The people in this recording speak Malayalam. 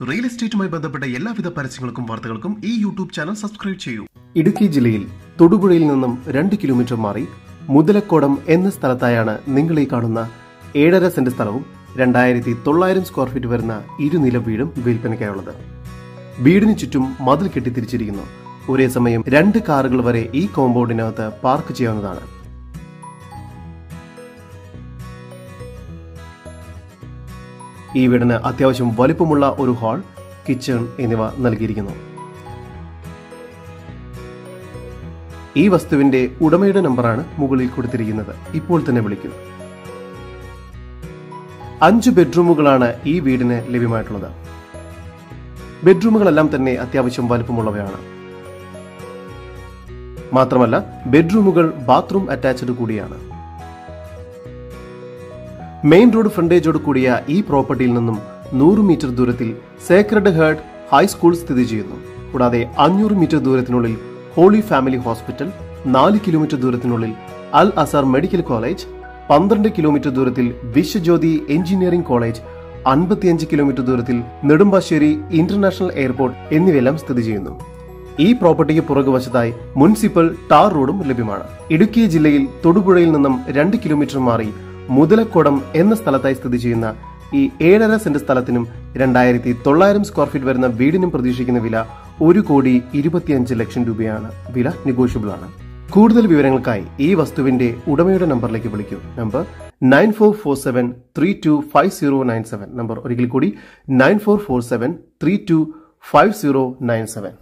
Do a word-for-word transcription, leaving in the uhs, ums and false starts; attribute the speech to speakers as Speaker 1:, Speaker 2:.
Speaker 1: റിയൽ എസ്റ്റേറ്റുമായി ബന്ധപ്പെട്ട എല്ലാവിധ പരസ്യങ്ങൾക്കും വാർത്തകൾക്കും ഈ യൂട്യൂബ് ചാനൽ സബ്സ്ക്രൈബ് ചെയ്യൂ.
Speaker 2: ഇടുക്കി ജില്ലയിൽ തൊടുപുഴയിൽ നിന്നും രണ്ട് കിലോമീറ്റർ മാറി മുതലക്കോടം എന്ന സ്ഥലത്തായാണ് നിങ്ങൾ ഈ കാണുന്ന ഏഴര സെന്റ് സ്ഥലവും രണ്ടായിരത്തി തൊള്ളായിരം സ്ക്വയർ ഫീറ്റ് വരുന്ന ഇരുനില വീടും വിൽപ്പനയ്ക്കായുള്ളത്. വീടിന് ചുറ്റും മതിൽ കെട്ടിത്തിരിച്ചിരിക്കുന്നു. ഒരേ സമയം രണ്ട് കാറുകൾ വരെ ഈ കോമ്പൗണ്ടിനകത്ത് പാർക്ക് ചെയ്യാവുന്നതാണ്. ഈ വീടിന് അത്യാവശ്യം വലിപ്പമുള്ള ഒരു ഹാൾ, കിച്ചൺ എന്നിവ നൽകിയിരിക്കുന്നു. ഈ വസ്തുവിന്റെ ഉടമയുടെ നമ്പറാണ് മുകളിൽ കൊടുത്തിരിക്കുന്നത്. ഇപ്പോൾ തന്നെ വിളിക്കും. അഞ്ച് ബെഡ്റൂമുകളാണ് ഈ വീടിന് ലഭ്യമായിട്ടുള്ളത്. ബെഡ്റൂമുകളെല്ലാം തന്നെ അത്യാവശ്യം വലിപ്പമുള്ളവയാണ്. മാത്രമല്ല ബെഡ്റൂമുകൾ ബാത്റൂം അറ്റാച്ച്ഡ് കൂടിയാണ്. മെയിൻ റോഡ് ഫ്രണ്ടേജോട് കൂടിയ ഈ പ്രോപ്പർട്ടിയിൽ നിന്നും നൂറ് മീറ്റർ ദൂരത്തിൽ സേക്രഡ് ഹാർട്ട് ഹൈസ്കൂൾ സ്ഥിതി ചെയ്യുന്നു. കൂടാതെ അഞ്ഞൂറ് മീറ്റർ ദൂരത്തിനുള്ളിൽ ഹോളി ഫാമിലി ഹോസ്പിറ്റൽ, നാല് കിലോമീറ്റർ ദൂരത്തിനുള്ളിൽ അൽ അസർ മെഡിക്കൽ കോളേജ്, പന്ത്രണ്ട് കിലോമീറ്റർ ദൂരത്തിൽ വിശ്വജ്യോതി എഞ്ചിനീയറിംഗ് കോളേജ്, അൻപത്തിയഞ്ച് കിലോമീറ്റർ ദൂരത്തിൽ നെടുമ്പാശ്ശേരി ഇന്റർനാഷണൽ എയർപോർട്ട് എന്നിവയെല്ലാം സ്ഥിതി ചെയ്യുന്നു. ഈ പ്രോപ്പർട്ടിക്ക് പുറകുവശത്തായി മുൻസിപ്പൽ ടാർ റോഡും ലഭ്യമാണ്. ഇടുക്കി ജില്ലയിൽ തൊടുപുഴയിൽ നിന്നും രണ്ട് കിലോമീറ്റർ മാറി മുതലക്കോടം എന്ന സ്ഥലത്തായി സ്ഥിതി ചെയ്യുന്ന ഈ ഏഴര സെന്റ് സ്ഥലത്തിനും രണ്ടായിരത്തി തൊള്ളായിരം സ്ക്വയർ ഫീറ്റ് വരുന്ന വീടിനും പ്രതീക്ഷിക്കുന്ന വില ഒരു കോടി ഇരുപത്തിയഞ്ച് ലക്ഷം രൂപയാണ്. വില നെഗോഷ്യബിൾ ആണ്. കൂടുതൽ വിവരങ്ങൾക്കായി ഈ വസ്തുവിന്റെ ഉടമയുടെ നമ്പറിലേക്ക് വിളിക്കൂ. Number nine four four seven three two five zero nine seven. Number ഒരിക്കൽ കൂടി nine four four seven three two five zero nine seven.